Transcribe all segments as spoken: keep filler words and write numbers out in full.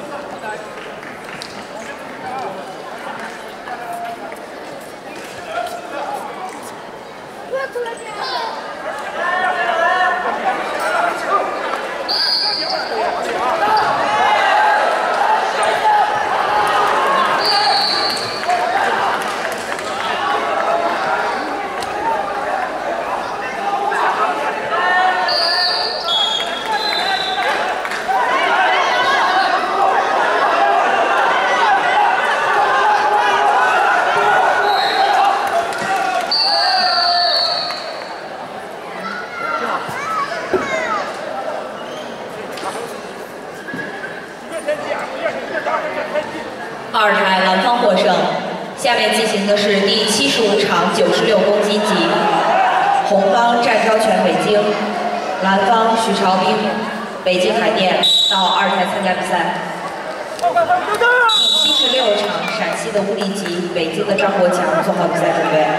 二台蓝方获胜。下面进行的是第七十五场九十六公斤级，红方战昭全北京，蓝方徐朝兵，北京海淀到二台参加比赛。第七十六场陕西的乌力吉，北京的张国强做好比赛准备。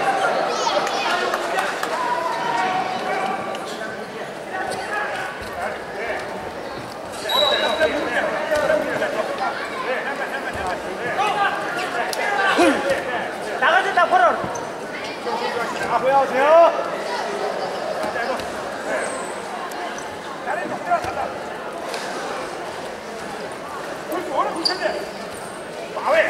不要停！八位，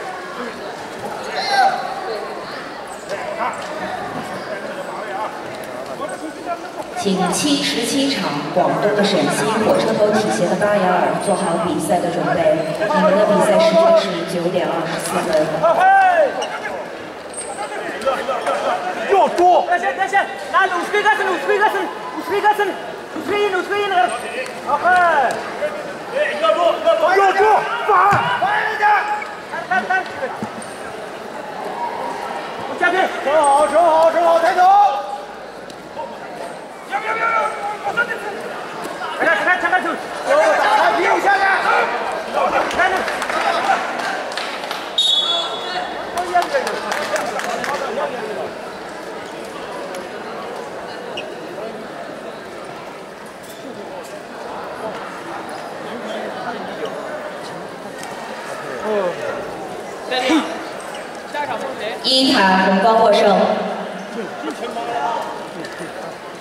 请七十七场广东的陕西火车头体协的巴雅尔做好比赛的准备，你们的比赛时间是九点二十四分。 要多！ دشن دشن لا وسبي قسن وسبي قسن وسبي قسن وسبي وسبي نغر اخي 要多！要多！反！反人家！ 看看我加兵， 收好，收好，收好，抬头！要不要不要！我说你是。 看看看看住， 给我打开屁股下去！ 看着。 一台红方获胜。